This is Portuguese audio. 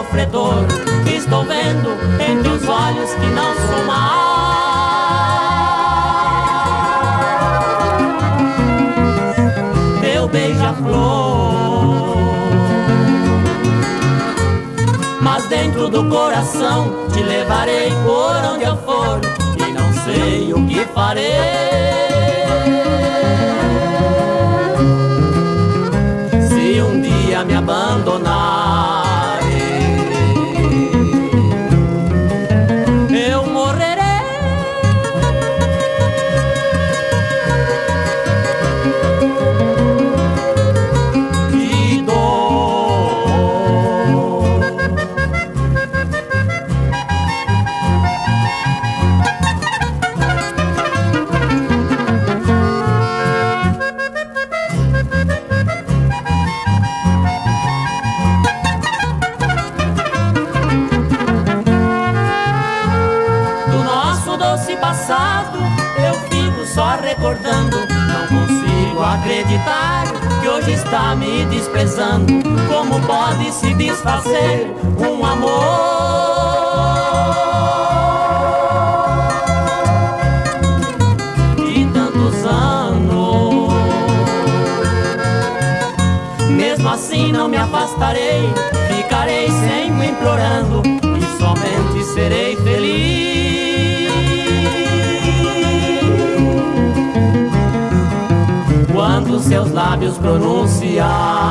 sofredor. Estou vendo entre os olhos que não sou mais. Teu beija-flor, mas dentro do coração te levarei por onde eu for e não sei o que farei. Se um dia me abandonar, eu morrerei. Que dor. Doce passado, eu fico só recordando. Não consigo acreditar que hoje está me desprezando. Como pode se desfazer um amor de tantos anos? Mesmo assim não me afastarei, ficarei sempre implorando e somente serei feliz quando seus lábios pronunciar